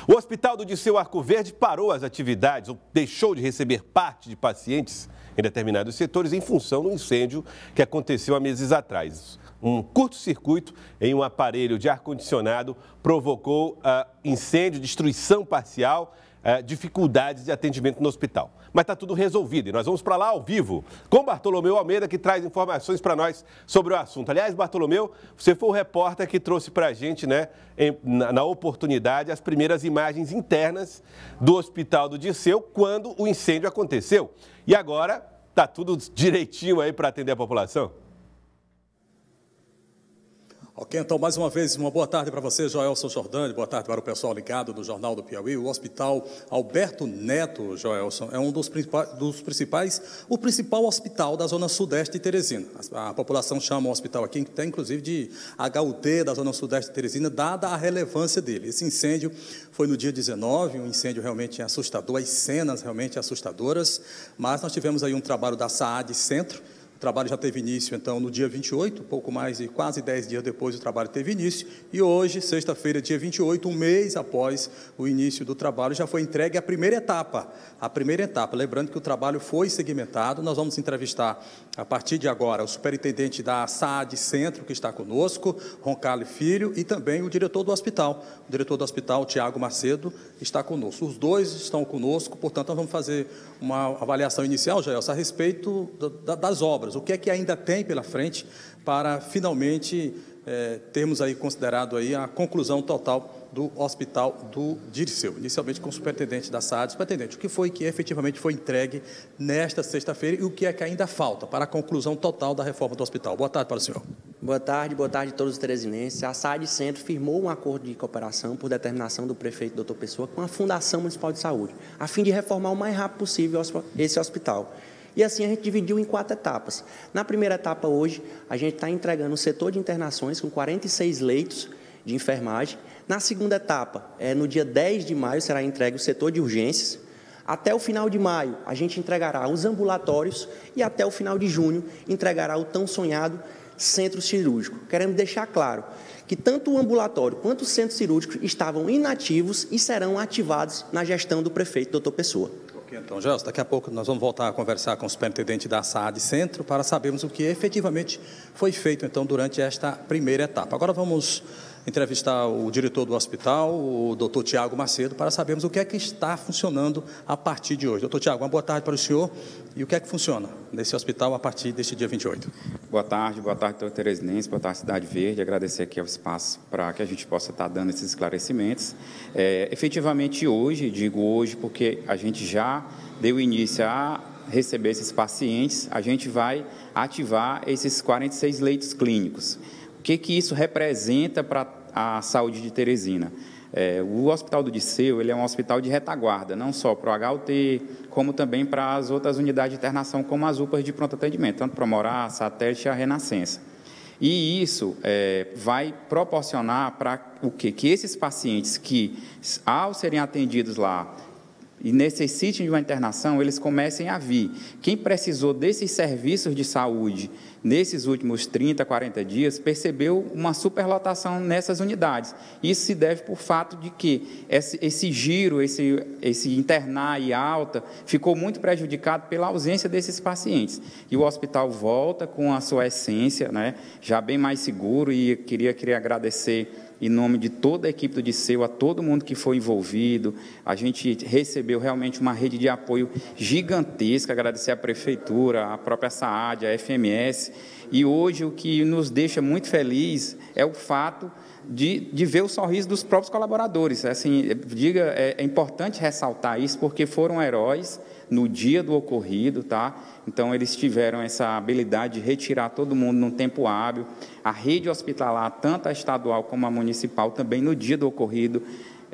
O Hospital do Dirceu Arco Verde parou as atividades ou deixou de receber parte de pacientes em determinados setores em função do incêndio que aconteceu há meses atrás. Um curto-circuito em um aparelho de ar-condicionado provocou incêndio, destruição parcial, dificuldades de atendimento no hospital. Mas está tudo resolvido e nós vamos para lá ao vivo com Bartolomeu Almeida, que traz informações para nós sobre o assunto. Aliás, Bartolomeu, você foi o repórter que trouxe para a gente, né, na oportunidade, as primeiras imagens internas do Hospital do Dirceu quando o incêndio aconteceu. E agora está tudo direitinho aí para atender a população? Ok, então, mais uma vez, uma boa tarde para você, Joelson Jordani, boa tarde para o pessoal ligado do Jornal do Piauí. O Hospital Alberto Neto, Joelson, é um dos principais, o principal hospital da Zona Sudeste de Teresina. A população chama o hospital aqui, que tem inclusive de HUT da Zona Sudeste de Teresina, dada a relevância dele. Esse incêndio foi no dia 19, um incêndio realmente assustador, as cenas realmente assustadoras, mas nós tivemos aí um trabalho da SAAD Centro. O trabalho já teve início, então, no dia 28, pouco mais de quase 10 dias depois o trabalho teve início, e hoje, sexta-feira, dia 28, um mês após o início do trabalho, já foi entregue a primeira etapa. Lembrando que o trabalho foi segmentado, nós vamos entrevistar, a partir de agora, o superintendente da SAAD Centro, que está conosco, Roncalli Filho, e também o diretor do hospital. O diretor do hospital, Tiago Macedo, está conosco. Os dois estão conosco, portanto, nós vamos fazer uma avaliação inicial, Jaelson, a respeito das obras. O que é que ainda tem pela frente para, finalmente, termos aí considerado aí a conclusão total do Hospital do Dirceu. Inicialmente com o superintendente da SAAD. Superintendente, o que foi que efetivamente foi entregue nesta sexta-feira e o que é que ainda falta para a conclusão total da reforma do hospital? Boa tarde para o senhor. Boa tarde a todos os teresinenses. A SAAD Centro firmou um acordo de cooperação por determinação do prefeito Dr. Pessoa com a Fundação Municipal de Saúde, a fim de reformar o mais rápido possível esse hospital. E assim a gente dividiu em 4 etapas. Na primeira etapa hoje, a gente está entregando o setor de internações com 46 leitos de enfermagem. Na segunda etapa, no dia 10 de maio, será entregue o setor de urgências. Até o final de maio, a gente entregará os ambulatórios e até o final de junho, entregará o tão sonhado centro cirúrgico. Queremos deixar claro que tanto o ambulatório quanto o centro cirúrgico estavam inativos e serão ativados na gestão do prefeito Dr. Pessoa. Então, Gelson, daqui a pouco nós vamos voltar a conversar com o superintendente da SAAD Centro para sabermos o que efetivamente foi feito, então, durante esta primeira etapa. Agora vamos entrevistar o diretor do hospital, o doutor Tiago Macedo, para sabermos o que é que está funcionando a partir de hoje. Doutor Tiago, uma boa tarde para o senhor. E o que é que funciona nesse hospital a partir deste dia 28? Boa tarde, doutor Teresinense, boa tarde, Cidade Verde. Agradecer aqui ao espaço para que a gente possa estar dando esses esclarecimentos. Efetivamente hoje, digo hoje porque a gente já deu início a receber esses pacientes, a gente vai ativar esses 46 leitos clínicos. O que isso representa para a saúde de Teresina? O Hospital do Dirceu, ele é um hospital de retaguarda, não só para o HUT, como também para as outras unidades de internação, como as UPAs de pronto atendimento, tanto para o Morá, Satélite e a Renascença. E isso vai proporcionar para o quê? Que esses pacientes que, ao serem atendidos lá, e necessitem de uma internação, eles comecem a vir. Quem precisou desses serviços de saúde nesses últimos 30, 40 dias, percebeu uma superlotação nessas unidades. Isso se deve por fato de que esse giro, esse internar e alta, ficou muito prejudicado pela ausência desses pacientes. E o hospital volta com a sua essência, né, já bem mais seguro, e queria agradecer em nome de toda a equipe do Dirceu, a todo mundo que foi envolvido. A gente recebeu realmente uma rede de apoio gigantesca, agradecer à Prefeitura, à própria SAAD, à FMS. E hoje o que nos deixa muito feliz é o fato de ver o sorriso dos próprios colaboradores. Assim, é importante ressaltar isso, porque foram heróis no dia do ocorrido, tá? Então, eles tiveram essa habilidade de retirar todo mundo num tempo hábil. A rede hospitalar, tanto a estadual como a municipal, também no dia do ocorrido,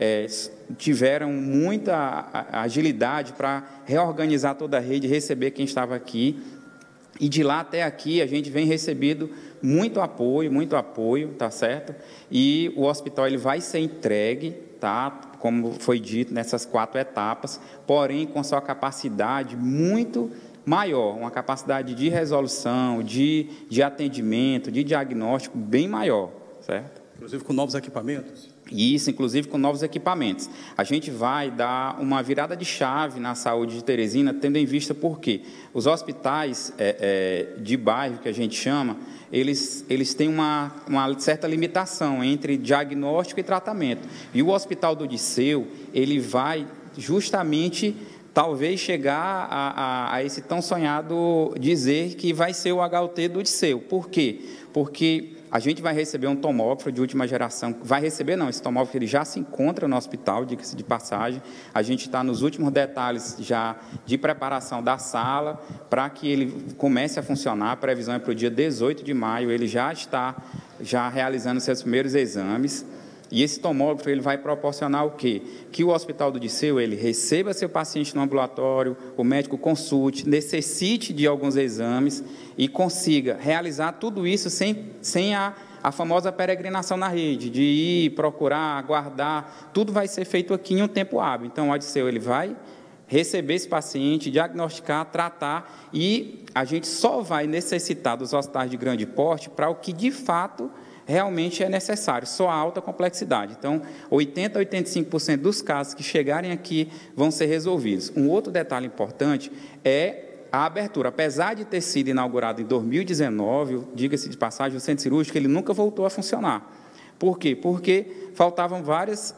tiveram muita agilidade para reorganizar toda a rede, receber quem estava aqui. E de lá até aqui, a gente vem recebendo muito apoio, tá certo? E o hospital ele vai ser entregue, tá? Como foi dito, nessas 4 etapas, porém com sua capacidade muito maior, uma capacidade de resolução, de atendimento, de diagnóstico bem maior, certo? Inclusive com novos equipamentos? E isso, inclusive, com novos equipamentos. A gente vai dar uma virada de chave na saúde de Teresina, tendo em vista porque os hospitais de bairro, que a gente chama, eles têm uma certa limitação entre diagnóstico e tratamento. E o Hospital do Odisseu, ele vai justamente, talvez, chegar a esse tão sonhado dizer que vai ser o HUT do Odisseu. Por quê? Porque a gente vai receber um tomógrafo de última geração. Vai receber, não, esse tomógrafo ele já se encontra no hospital, diga-se de passagem. A gente está nos últimos detalhes já de preparação da sala para que ele comece a funcionar. A previsão é para o dia 18 de maio, ele já está realizando seus primeiros exames. E esse tomógrafo ele vai proporcionar o quê? Que o Hospital do Odisseu ele receba seu paciente no ambulatório, o médico consulte, necessite de alguns exames e consiga realizar tudo isso sem a famosa peregrinação na rede, de ir, procurar, aguardar. Tudo vai ser feito aqui em um tempo hábil. Então, o Odisseu ele vai receber esse paciente, diagnosticar, tratar, e a gente só vai necessitar dos hospitais de grande porte para o que, de fato, realmente é necessário, só a alta complexidade. Então, 80% a 85% dos casos que chegarem aqui vão ser resolvidos. Um outro detalhe importante é a abertura. Apesar de ter sido inaugurado em 2019, diga-se de passagem, o centro cirúrgico ele nunca voltou a funcionar. Por quê? Porque faltavam vários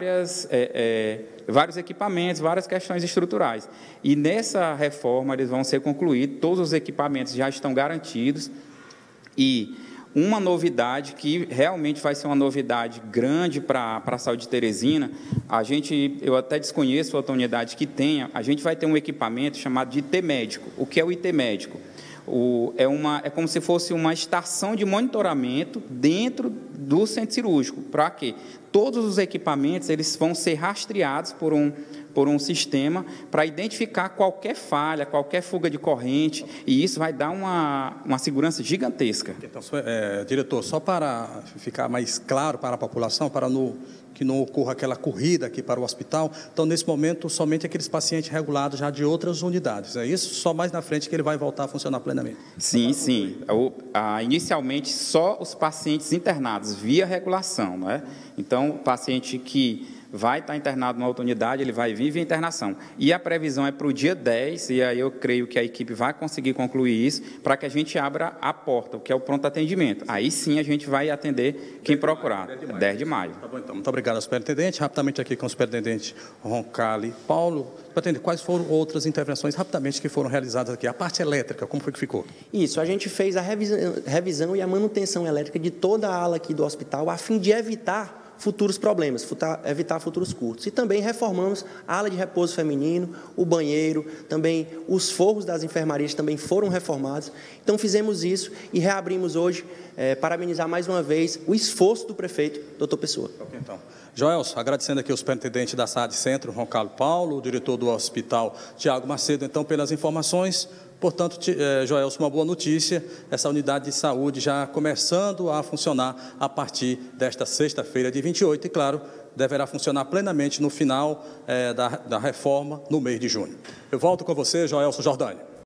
equipamentos, várias questões estruturais. E nessa reforma eles vão ser concluídos, todos os equipamentos já estão garantidos e uma novidade que realmente vai ser uma novidade grande para a saúde de Teresina, eu até desconheço a outra unidade que tenha, a gente vai ter um equipamento chamado de IT médico. O que é o IT médico? É como se fosse uma estação de monitoramento dentro do centro cirúrgico. Para quê? Todos os equipamentos eles vão ser rastreados por um sistema para identificar qualquer falha, qualquer fuga de corrente, e isso vai dar uma segurança gigantesca. Então, diretor, só para ficar mais claro para a população, que não ocorra aquela corrida aqui para o hospital, então, nesse momento, somente aqueles pacientes regulados já de outras unidades, é isso? Só mais na frente que ele vai voltar a funcionar plenamente? Sim, sim. Inicialmente, só os pacientes internados, via regulação, não é? Então, o paciente que vai estar internado numa outra unidade, ele vai vir via internação. E a previsão é para o dia 10, e aí eu creio que a equipe vai conseguir concluir isso, para que a gente abra a porta, o que é o pronto atendimento. Aí sim a gente vai atender quem procurar, 10 de maio. Tá bom, então. Muito obrigado ao superintendente. Rapidamente aqui com o superintendente Roncalli. Paulo, superintendente, quais foram outras intervenções, rapidamente, que foram realizadas aqui? A parte elétrica, como foi que ficou? Isso, a gente fez a revisão e a manutenção elétrica de toda a ala aqui do hospital, a fim de evitar futuros problemas, evitar futuros curtos. E também reformamos a ala de repouso feminino, o banheiro, também os forros das enfermarias também foram reformados. Então, fizemos isso e reabrimos hoje, parabenizar mais uma vez o esforço do prefeito, doutor Pessoa. Ok, então. Joelson, agradecendo aqui o superintendente da SAD Centro, Roncalli Paulo, o diretor do hospital, Tiago Macedo, então, pelas informações. Portanto, Joelson, uma boa notícia, essa unidade de saúde já começando a funcionar a partir desta sexta-feira, de 28, e, claro, deverá funcionar plenamente no final da reforma, no mês de junho. Eu volto com você, Joelson Jordânia.